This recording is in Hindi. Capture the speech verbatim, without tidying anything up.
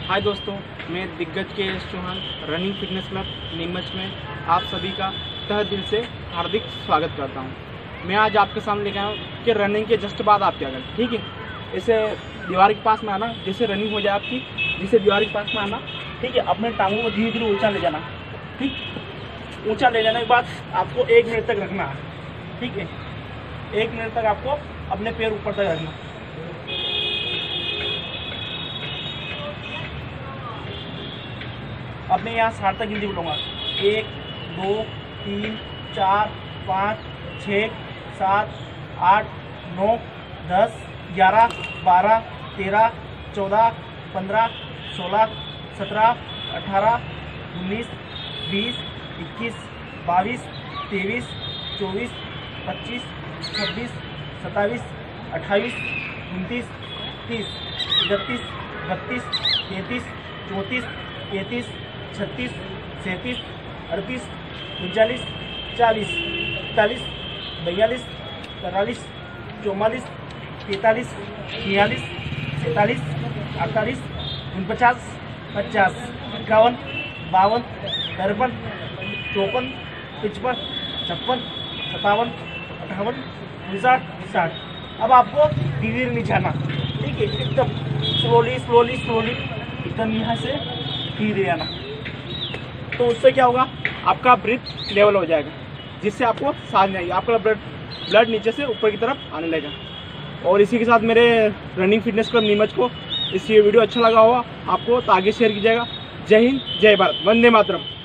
हाय दोस्तों, मैं Diggaj K S Chauhan running fitness club Neemuch में आप सभी का तहे दिल से हार्दिक स्वागत करता हूं। मैं आज आपके सामने लेकर आया हूं कि रनिंग के जस्ट बाद आप क्या करें। ठीक है, इसे दीवार के पास में आना, जैसे रनिंग हो जाए आपकी, जिसे दीवार के पास में आना। ठीक है, अपने टांगों को धीरे धीरे ऊंचा ले जाना। ठीक, ऊंचा ले जाने के बाद आपको एक मिनट तक रखना है। ठीक है, एक मिनट तक आपको अपने पैर ऊपर तक रखना। अपने यहाँ साठ तक गिनती बोलूँगा। एक, दो, तीन, चार, पाँच, छः, सात, आठ, नौ, दस, ग्यारह, बारह, तेरह, चौदह, पंद्रह, सोलह, सत्रह, अठारह, उन्नीस, बीस, इक्कीस, बाईस, तेईस, चौबीस, पच्चीस, छब्बीस, सत्ताईस, अट्ठाईस, उनतीस, तीस, इकतीस, बत्तीस, तैंतीस, चौंतीस, पैंतीस, छत्तीस, सैंतीस, अड़तीस, उनचालीस, चालीस, इकतालीस, बयालीस, तैंतालीस, चौवालीस, पैंतालीस, छियालीस, सैंतालीस, अड़तालीस, उनपचास, पचास, इक्यावन, बावन, तिरपन, चौपन, पचपन, छप्पन, सत्तावन, अट्ठावन, उनसाठ, साठ। अब आपको धीरे धीरे नहीं जाना। ठीक है, एकदम स्लोली स्लोली स्लोली एकदम यहाँ से धीरे आना। तो उससे क्या होगा, आपका ब्रीथ लेवल हो जाएगा, जिससे आपको सांस नहीं आएगी, आपका ब्लड ब्लड नीचे से ऊपर की तरफ आने लगेगा। और इसी के साथ मेरे रनिंग फिटनेस क्लब नीमच को इस ये वीडियो अच्छा लगा होगा आपको तो आगे शेयर कीजिएगा। जय हिंद, जय भारत, वंदे मातरम।